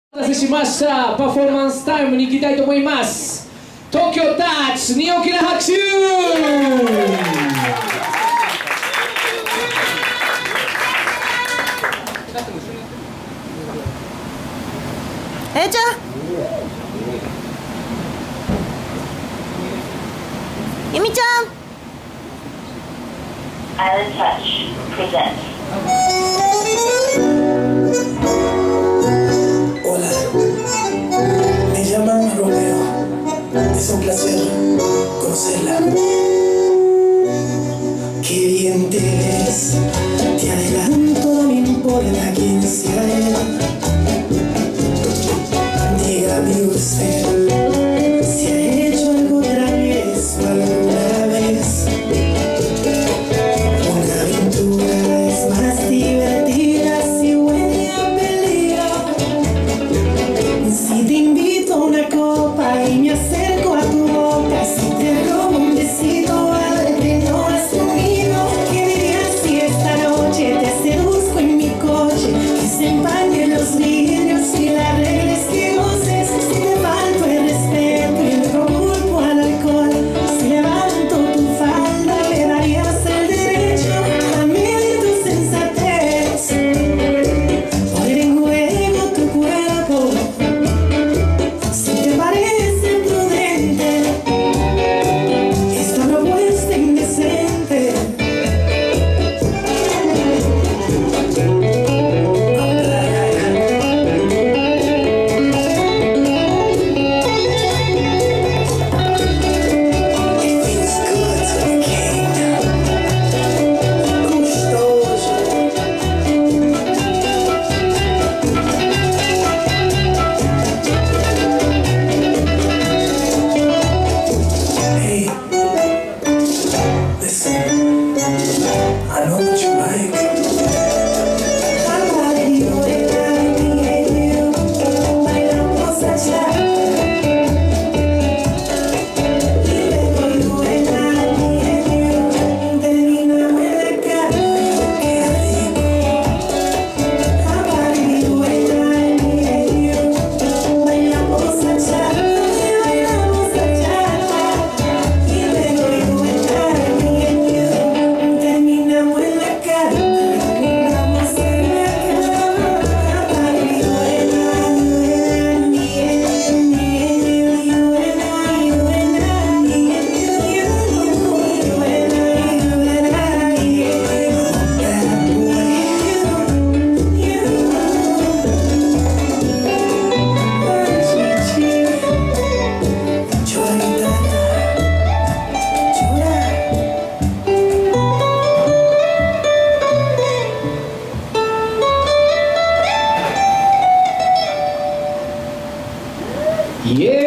お待たせしました。パフォーマンスタイムに行きたいと思います。東京タッチに大きな拍手。 ちゃん、ゆみちゃん。 Island Touch presents. Hola, me llaman Romeo. Es un placer conocerla. Qué bien te ves, te adelanto, no me importa quién sea él. Dígame usted si ha hecho algo travieso alguna vez. Una aventura es más divertida si huele a peligro. Si te invito a una copa y me acerco a tu boca, si te robo un besito, vale, no has conmigo. ¿Qué dirías si esta noche te seduzco en mi coche? Que se empañen los vidrios y la reglas que goces. Si te falto el respeto y el culpo al alcohol, si levanto tu falda, me darías el derecho a medir tu sensatez. Poner en juego tu cuerpo, si te parece prudente esta propuesta indecente. It feels good to be king. Gustoso. Hey, listen, I know what you like. Bailamos allá. Yeah.